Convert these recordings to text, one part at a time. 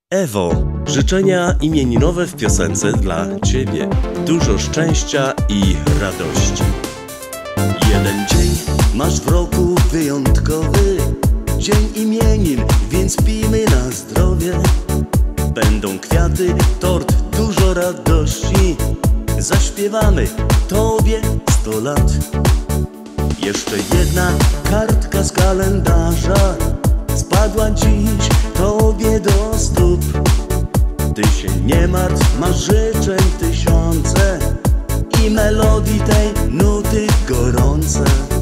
Ewo, życzenia imieninowe w piosence dla Ciebie. Dużo szczęścia i radości. Jeden dzień masz w roku wyjątkowy, dzień imienin, więc pijmy na zdrowie. Będą kwiaty, tort, dużo radości. Zaśpiewamy Tobie 100 lat. Jeszcze jedna kartka z kalendarza spadła dziś Tobie do stóp. Ty się nie martw, masz życzeń tysiące i melodii tej nuty gorące.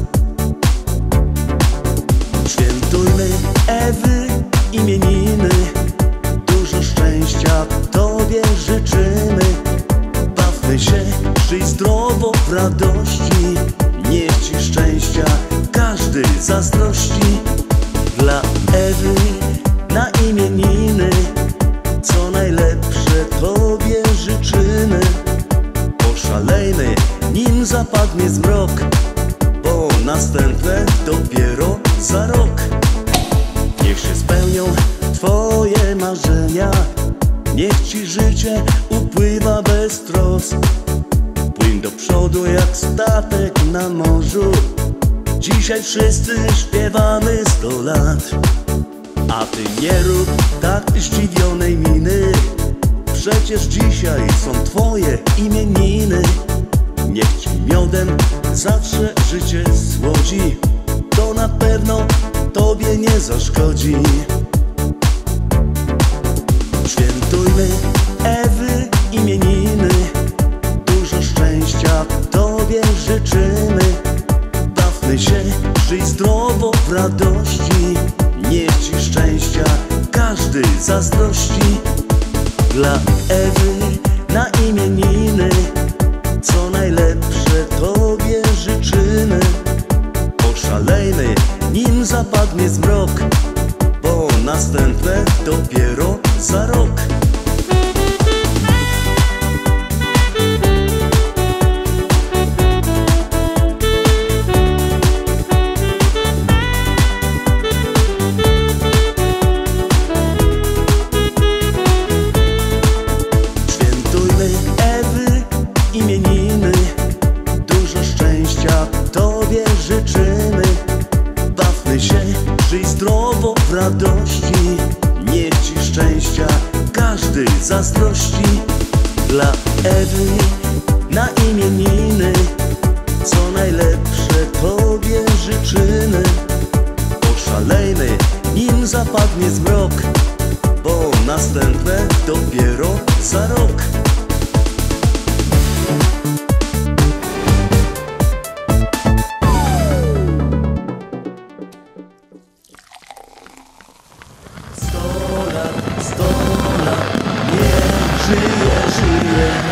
Świętujmy Ewy imieniny, dużo szczęścia Tobie życzymy. Bawmy się, żyj zdrowo w radości, niech Ci szczęścia każdy zazdrości. Dla Ewy na imieniny co najlepsze Tobie życzymy. Poszalejmy, nim zapadnie zmrok, bo następne dopiero za rok. Niech się spełnią Twoje marzenia, niech Ci życie upływa bez trosk. Płyń do przodu jak statek na morzu, dzisiaj wszyscy śpiewamy 100 lat. A Ty nie rób tak zdziwionej miny, przecież dzisiaj są Twoje imieniny. Niech Ci miodem zawsze życie słodzi, to na pewno Tobie nie zaszkodzi. Świętujmy Ewy imieniny, dużo szczęścia Tobie życzymy. Bawmy się, żyj zdrowo w radości, niech Ci szczęścia każdy zazdrości. Dla Ewy na imieniny co najlepsze Tobie życzymy. Poszalejmy, nim zapadnie zmrok, bo następne dopiero za rok. Imieniny, dużo szczęścia Tobie życzymy. Bawmy się, żyj zdrowo w radości, niech Ci szczęścia każdy zazdrości. Dla Ewy na imieniny co najlepsze Tobie życzymy. Poszalejmy, nim zapadnie zmrok, bo następne dopiero za rok. Sto lat, niech żyje, żyje.